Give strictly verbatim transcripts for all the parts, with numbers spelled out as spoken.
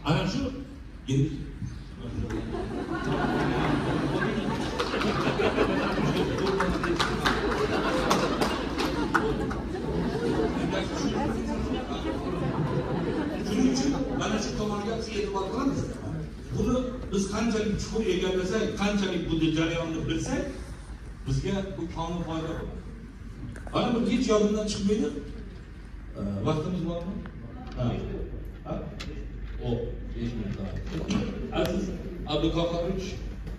ana shu endi shuning uchun mana shu tomonga biz e'tibor qilamiz. Buni biz qanchalik chuqur egallasak, qanchalik bu jarayonni bilsak, bizga bu komil foyda bo'ladi. Ana bu hech yodimdan chiqmaydi. Vaqtimiz bormi? Ha. Ha. O, besh minut. Aziz Abduqohirovich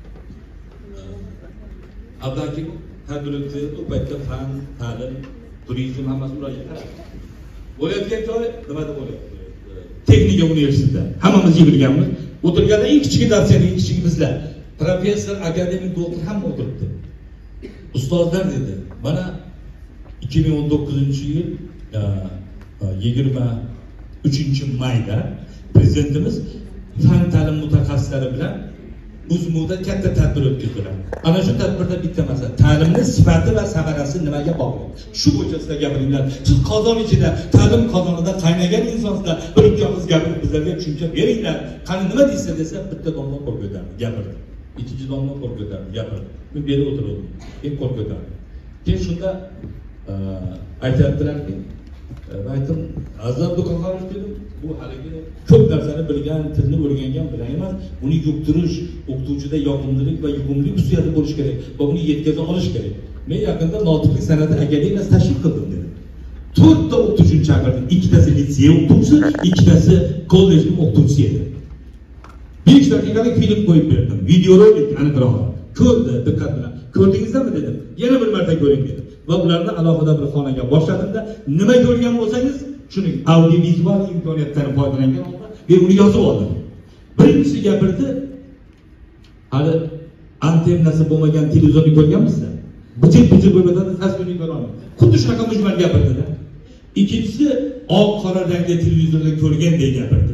Abdakimov tadbirkorlar bu paytda fan, ta'lim, turizm hammasi murojaat. Bo'layotgan joy nimada bo'lyapti? Texnika universitetida. Hammamiz yig'ilganmiz. O'tirganda eng kichik darsiyada eng kichik bizlar. Professor, akademik, doktor hamma o'tiribdi. Ustozlar dedi, mana ikki ming o'n to'qqizinchi yil yigirma uchinchi mayda prezidentimiz fan ta'lim mutaxassislari bilan Uzmuda katta tadbir o'tkazdilar. Ana shu tadbirda bitta masala, ta'limning sifati va samarasi nimaga bog'liq? Shu bo'yicha sizlar gapiringlar. Siz qozon ichida, ta'lim qozonida qaynagan insonsizlar, bir ikki og'iz gapirib bizlarga tushuncha beringlar. Qani nima deysiz desa, bitta domla qo'l ko'tardi, gapirdi. Ikkinchi domla qo'l ko'tardi, gapirdi. Men beri o'tirdim. Men qo'l ko'tardim. Keyin shunda aytayaptilarki, aytdim, Aziz Abduqohirovich dedim, bu haligi ko'p narsani bilgan, tilni o'rgangan bilan emas, uni yuqtirish, o'qituvchida yoqimlilik va yuqumli xususiyati bo'lish kerak va uni yetkaza olish kerak. Men yaqinda Notiqlik san'ati akademiyasi tashkil qildim dedim. to'rtta o'qituvchini chaqirdim. Ikkitasi litsey o'qituvchisi, ikkitasi kollejning o'qituvchisi edi. besh daqiqalik film qo'yib berdim. Videorolik aniqroq. Ko'rdi, diqqat bilan. Ko'rdingizmi dedim. Yana bir marta ko'ring dedim. Va ularni alohida bir xonaga boshladim-da, nima ko'rgan bo'lsangiz, shuning audiovizual imkoniyatdan foydalangan holda men uni yozib oldim. Birinchisi gapirdi, hali antennasi bo'lmagan televizorni ko'rganmisiz? Bijib-bijib bo'lmadan tasvirni ko'raman. Xuddi shunaqa mujmal gapirdi-da. Ikkinchisi oq qora rangli televizorda ko'rgandek gapirdi.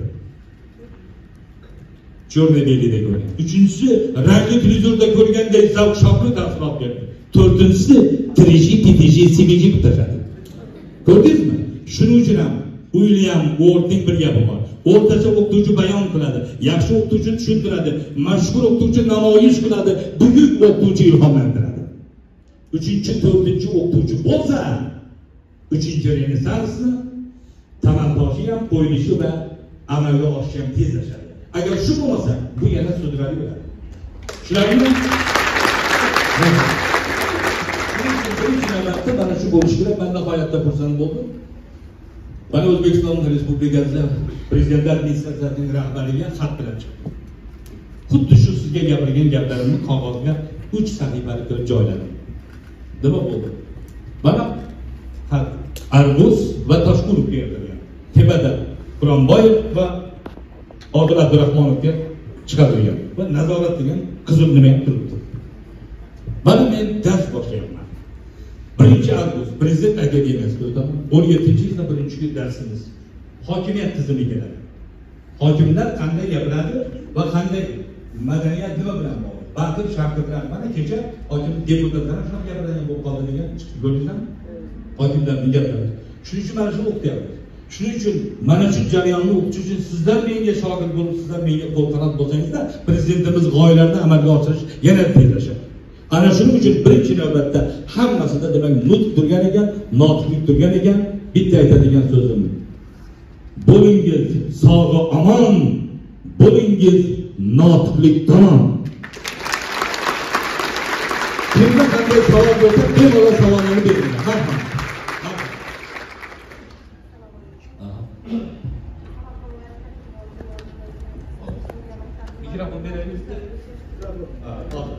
Cho'rnebelida ko'rgan. Uchinchisi rangli televizorda ko'rgandek zavq shavqli taassurot berdi. To'rtinchisi Triji, Pitiji, Simiji bitadi. Ko'rdingizmi? Shuning uchun ham William Wardning bir gapi bor. O'rtacha o'qituvchi bayon qiladi, yaxshi o'qituvchi tushuntiradi, mashhur o'qituvchi namoyish qiladi, buyuk o'qituvchi ilhomlantiradi. Uchinchi, to'rtinchi o'qituvchi bo'lsa, uchinchi renessansni tamantoshi ham qo'yilishi va amalga oshishi ham tezlashadi. Agar shu bo'lmasa, bu yana sudrali bo'ladi. Shularni mana shu bo'lishi kerak. Men nihoyatda xursand bo'ldim. Mana O'zbekiston Respublikasi Prezident administratsiyasining rahbariga xat bilan chiqdim. Xuddi shu sizga gapirgan gaplarimni qog'ozga uch sahifalik qilib joyladim. Nima bo'ldi? Mana xat Argus va Toshqulovga yozilgan. Tepada Quronboyev va Odil Abdurahmonovga chiqarilgan va nazorat degan qizil nima turibdi. Mana men dars boshlayapman. birinchi avgust Prezident akademiyasida o'taman. o'n yettinchi yilda birinchi kun darsimiz. Hokimiyat tizimi keladi. Hokimlar qanday gapiradi va qanday madaniyat nima bilan bog'liq? Baqir shartlar mana kecha hokim deputatlar ham gapiradigan bo'lib qoldi degan chiqib ko'rdingizmi? Hokimlarning gaplari. Shuning uchun mana shuni o'qiyapmiz. Shuning uchun mana shu jarayonni o'qitish uchun sizlar menga shogird bo'lib, sizlar menga qo'l qanot bo'lsangizda, prezidentimiz g'oyalarni amalga oshirish yana tezlashadi. Ana shuning uchun birinchi navbatda hammasida demak nutq turgan ekan, notiqlik turgan ekan, bitta aytadigan so'zim. Bo'lingiz sog'i omon, bo'lingiz notiqlik tamom. Kimda qanday savol bo'lsa, bemalol savollarni beringlar. Hamma. Mikrofon beraylik-da. Ha, hozir.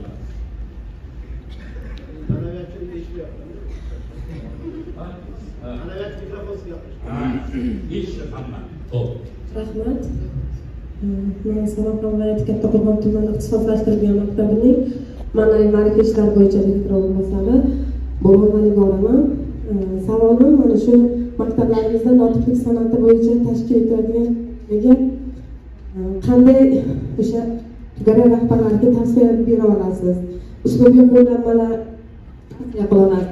Rahmat. Men Samarqand viloyati Kattaqo'rg'on tumani ixtisoslashtirilgan maktabining ma'naviy ma'rifiy ishlar bo'yicha direktor o'rinbosari Bo'g'irmani boraman. Savolim mana shu maktablarimizda notiqlik san'ati bo'yicha tashkil etiladigan qanday o'sha tugara rahbarlarga tavsiya bera olasiz? Uslubiy qo'llanmalar yapılanar.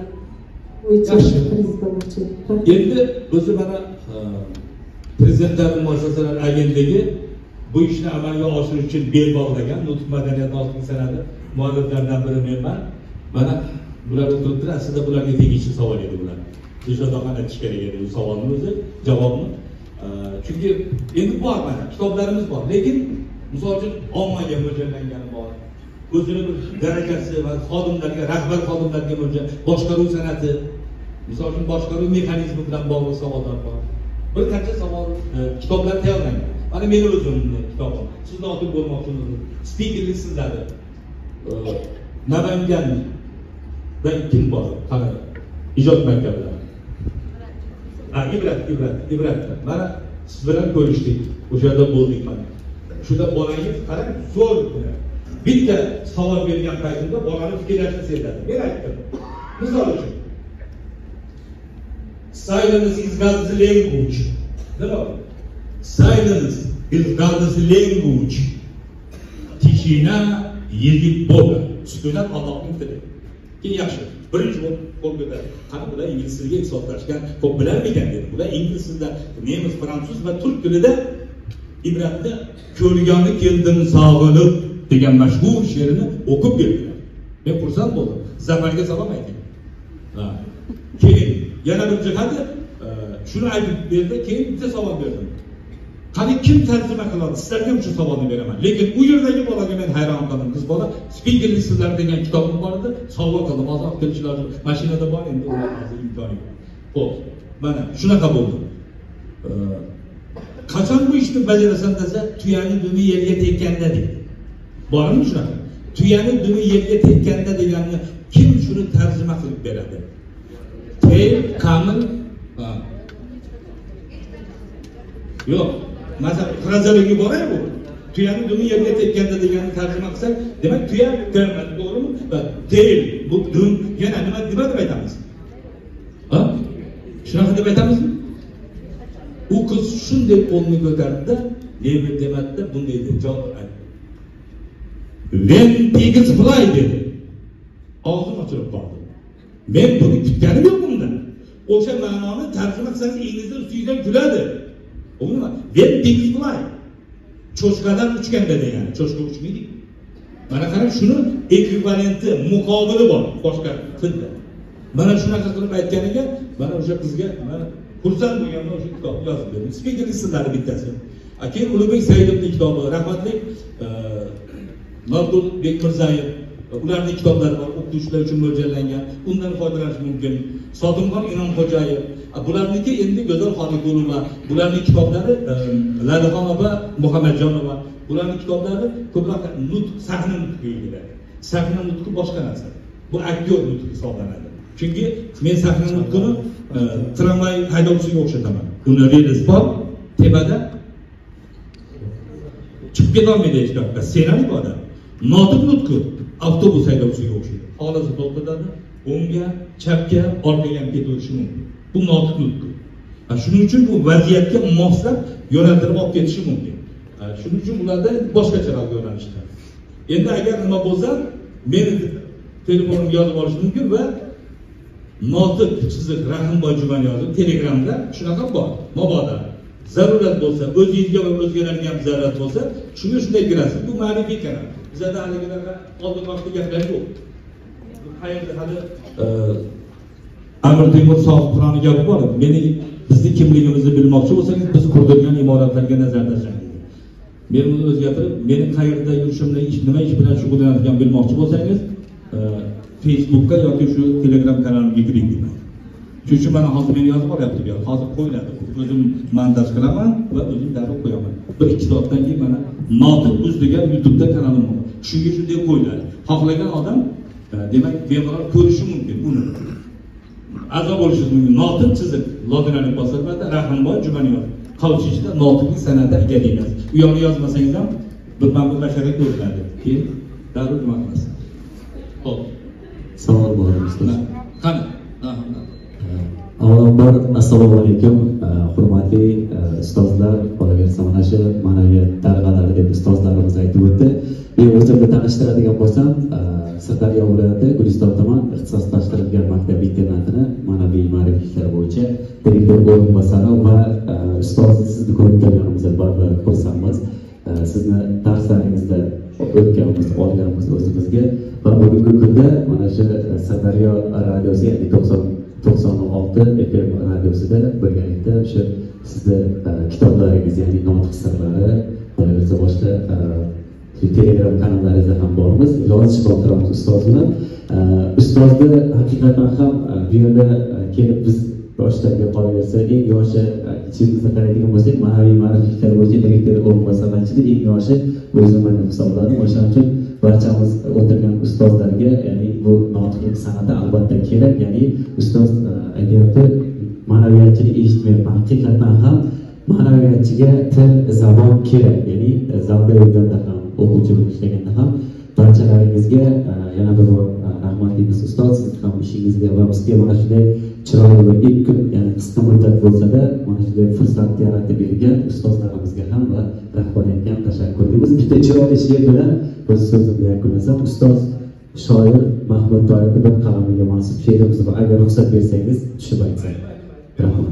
Endi o'zi mana prezidentlar muassasalar agentligi bu ishni amalga oshirish uchun bel bog'lagan nutq madaniyati oltinchi san'ati mualliflaridan biri menman. Mana bular o'tiribdi, aslida bularga tegishli savol edi bular. Dilshodxon aytish kerak edi bu savolni o'zi, javobni. Chunki endi bor mana kitoblarimiz bor, lekin misol uchun ommaga mo'ljallangani bor. O'zini bir darajasi va xodimlarga, rahbar xodimlarga mo'ljal, boshqaruv san'ati, misol uchun boshqaruv mexanizmi bilan bog'liq savollar bor. Bir qancha savol kitoblar tayyorlangan. Mana meni o'zimni kitobim. Sizni otib bo'lmoqchimisiz? Spikerlik sizlari. Namangan va kim bor? Qani ijod maktablari. Ha, ibrat, ibrat, ibrat. Mana siz bilan ko'rishdik. O'sha yerda bo'ldik mana. Shunda bolangiz qarang, zo'r. Bitta savol bergan paytimda bolani fikrlashni sezadi. Men aytdim. Misol uchun Silence is God's language. Nima? Silence is God's language. Tishina yezib Boga. Sukunat Allohning tili. Keyin yaxshi. Birinchi bo'lib qo'l ko'tardi. Qani bular ingliz tiliga ixtisoslashgan, ko'p bilarmikan dedi. Bular ingliz tilida, nemis, fransuz va turk tilida ibratni ko'rgani keldim sog'inib degan mashhur she'rini o'qib berdilar. Men xursand bo'ldim. Zafarga salom ayting. Ha. Keyin yana bir jihati shuni aytib berdi, keyin bitta savol berdim. Qani kim tarjima qiladi? Sizlarga ham shu savolni beraman. Lekin u yerdagi bolaga men hayron qoldim. Qiz bola Speakerlik sizlar degan kitobim bor edi, sovg'a qildim. Hozir olib kelishlar mashinada bor, endi ular hozir imkoni yo'q. Xo'p, mana shunaqa bo'ldi. Qachon bu ishni bajarasan desa, tuyaning dumi yerga tekkanda deydi. Bormi shunaqa? Tuyaning dumi yerga tekkanda deganni kim shuni tarjima qilib beradi? Tail coming. Yo'q. Masalan, frazaligi bor-ku bu. Tuyaning dumi yerga tekkanda deganni tarjima qilsak, demak tuya kelmadi, to'g'rimi? Va tail bu dum yana nima nima deb aytamiz? Ha? Shunaqa deb aytamizmi? U qiz shunday qo'lni ko'tardi-da, David demadida bunday deb javob aytdi. When pigs fly dedi. Og'zim ochilib qoldi. Men buni kutganim yo'q bundan. O'sha ma'noni tarjima qilsangiz inglizda ustidan kuladi. To'g'rimi? When pigs fly. Cho'chqadan uchganda degani, cho'chqa uchmaydi. Mana qarang, shuni ekvivalenti, muqobili bor boshqa tilda. Mana shunaqa qilib aytganiga, mana o'sha qizga mana xursand bo'lganman, o'sha kitobni yozib berdim. Speakerlik sizlari bittasi. Keyin Ulug'bek Saidovning kitobi, rahmatli Nordul Bekmirzayev, ularning kitoblari bor, o'qituvchilar uchun mo'ljallangan. Undan foydalanish mumkin. Sotimxon Inomxo'jayev, bularniki endi Go'zal Xoliqulova, bularning kitoblari Lalaxon va Muhammadjonova, bularning kitoblari ko'proq nutq, sahna nutqi deyiladi. Sahna nutqi boshqa narsa. Bu aktyor nutqi hisoblanadi. Chunki men sahna nutqini tramvay haydovchisiga o'xshataman. Uni relis bor, tepada chiqib ketolmaydi hech yoqqa. Ssenariy bor. Notiq nutqi avtobus haydovchisiga o'xshaydi. Xohlasa to'xtatadi, o'ngga, chapga, orqaga ham ketaverishi mumkin. Bu notiq nutqi. Shuning uchun bu vaziyatga moslab yo'naltirib olib ketishi mumkin. Shuning uchun ularda boshqacharoq yo'nalishlar. Endi agar nima bo'lsa, meni telefonimga yozib olish mumkin va notiq chiziq Rahimboy Juman yozib Telegramda shunaqa bor. Mabodo zarurat bo'lsa, o'zingizga va o'zgalarga ham zarurat bo'lsa, shunga shunday kirasiz. Bu ma'rifiy kanal. Bizda haligilarga oldin-boshqa gaplar yo'q. Qayerda hali Amir Temur Sohibxonning gapi bor. Meni bizni kimligimizni bilmoqchi bo'lsangiz, biz qurdirgan imoratlarga nazar tashlang. Men uni o'zgartirib, meni qayerda yurishimni, ish nima ish bilan shug'ullanayotgan bilmoqchi bo'lsangiz, Facebookka yoki shu Telegram kanalimga kiring deyman. Shuning uchun mana hozir meni yozib olyapti bu yer. Hozir qo'yiladi. O'zim montaj qilaman va o'zim darrov qo'yaman. Bir ikki soatdan keyin mana Notiq Uz degan YouTube'da kanalim bor. Shunga shunday qo'yiladi. Xohlagan odam demak bemalol ko'rishi mumkin uni. A'zo bo'lishingiz mumkin. Notiq chiziq lotinalik bosarmada Rahimboy Jumaniyov. Qavchishda notiqlik san'ati egalaymiz. U yoqni yozmasangiz ham bir ma'lum basharat ko'rinadi. Keyin darrov nima qilasiz? Xo'p. Savol bor ustoz. Qani? Avvalambor assalomu alaykum, hurmatli ustozlar, qolaversa mana shu ma'naviyat talgalari deb ustozlarimiz aytib o'tdi. Men o'zimni tanishtiradigan bo'lsam, Sirdaryo viloyati Guliston tuman ixtisoslashtirilgan maktab internatini ma'naviy ma'rifiy ishlar bo'yicha direktor o'rinbosari va ustoz sizni ko'rib turganimizda xursandmiz. sizni darslaringizda o'tganimiz, olganimiz o'zimizga va bugungi kunda mana shu Sirdaryo radiosi, ya'ni to'qson olti F M radiosida birgalikda o'sha sizni kitoblaringiz, ya'ni notiq sirlari, qolaversa boshqa Telegram kanallaringizda ham bormiz, yozishib o'tiramiz ustoz bilan. Ustozni haqiqatan ham bu yerda kelib biz yoshlarga qolaversa, eng yoshi ichimizda qaraydigan bo'lsak, ma'naviy ma'rifiy ishlar bo'yicha direktor o'rinbosarchida eng yoshi o'zimni hisobladim. O'shaning uchun barchamiz o'tirgan ustozlarga, ya'ni bu notiqlik san'ati albatta kerak, ya'ni ustoz aytyapti, ma'naviyatchilik eshitmayapman. Haqiqatan ham ma'naviyatchiga til, zabon kerak, ya'ni zavda yo'lda ham o'quvchi bo'lib ishlaganda ham barchalaringizga yana bir rahmatli ustoz, siz ham ishingizga va bizga mana shunday chiroyli va ilk kun, ya'ni qisqa muddat bo'lsa-da mana shunday fursat yaratib bergan ustozlarimizga ham va rahbariyatga ham tashakkur qilamiz. Bitta chiroyli she'r bilan o'z so'zimni yakunlasam, ustoz shoir Mahmud Toyirni bir qalamiga mansub she'rimiz bor. Agar ruxsat bersangiz tushib aytsak. Rahmat.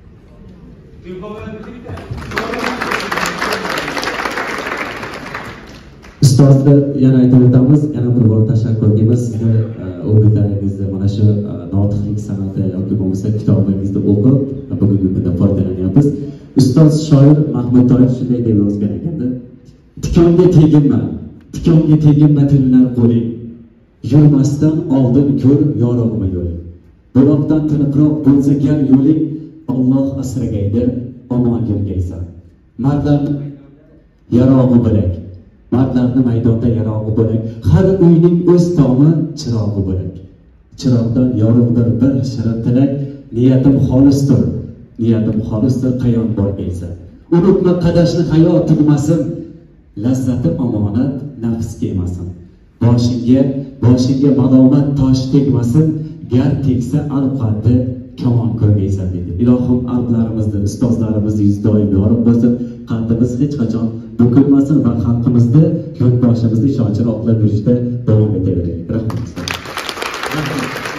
Ustozni yana aytib o'tamiz, yana bir bor tashakkur qilamiz. Sizni o'rgatlaringizni mana shu notiqlik san'ati yoki bo'lmasa kitobingizni o'qib bugungi kunda foydalanyapmiz. Ustoz shoir Mahmud Toyir shunday deb yozgan ekanda: tikonga teginma, tikonga teginma tilinar qo'ling, yurmasdan oldin ko'r yorug'mi yo'ling. Buloqdan tiniqroq bo'lsa gal yo'ling, Alloh asragaydir, omon yurgaysan. Mardlarni yarog'i bo'lak, mardlarni maydonda yarog'i bo'lak, har uyning o'z tomi chirog'i bo'lak. Chiroqdan yorug'dir bir shirin tilak, niyatim xolisdir, niyatim xolisdir, qayon borgaysan. Unutma qadashni hayot tugmasin, lazzatim omonat nafsga emasin. Boshingga, boshingga malomat tosh tegmasin, gar tegsa alqalbi kamon ko'rgaysan dedi. Ilohim alplarimizni, ustozlarimizni yuz doim yorug' bo'lsin, qalbimiz hech qachon bukilmasin va xalqimizni, yurtdoshimizni ishonchli oqlab yurishda davom etaveraylik. Rahmat.